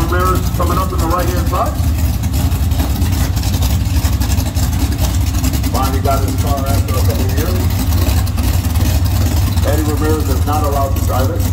Ramirez coming up in the right-hand side. Finally got his car after a couple of years. Eddie Ramirez is not allowed to drive it.